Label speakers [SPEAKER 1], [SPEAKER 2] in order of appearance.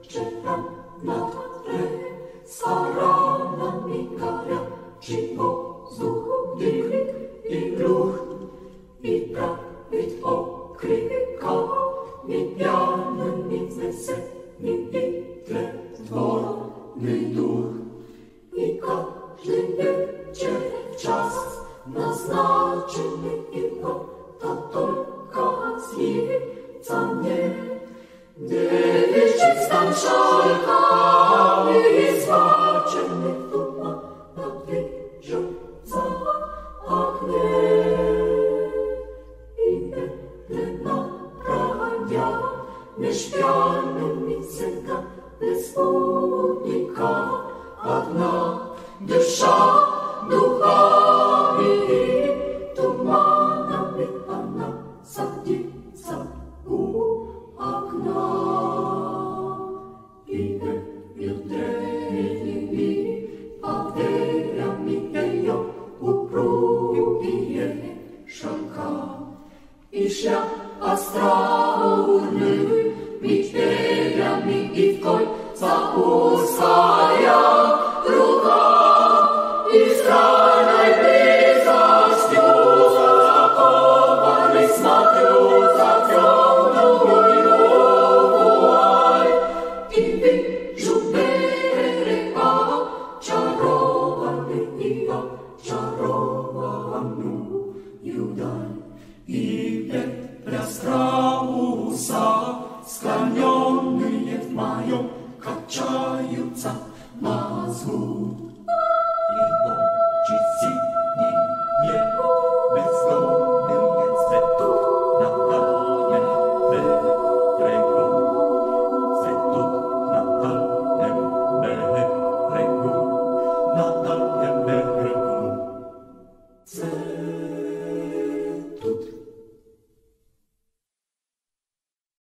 [SPEAKER 1] Czekam na tle, starana migania, czy powzduch i krik, i ruch, i prawit okryka, mi piany, mi weseli, i tle dworny duch. I każdy wiecie czas naznaczony jego, ta tylko zlica mnie. Nie liczyć stan szalkami i zbaczony duma nad wieżąca agnie. I Elena rania, nieśpialnymi cygany spódnika, одна душа духами и туманами она садится у окна. И ветреными поверями ее упругие шелка. И шля остроумными перьями и в кольца узкая рука, из крайней близостью закованный смотрю за темную вуаль. И вижу берега, чарованный и очарованную даль. И ветря страуса, склоненные в моем, качаются мозгу. И ночи синие, бездонные цветут на дальнем берегу. Цветут на дальнем берегу, на дальнем берегу.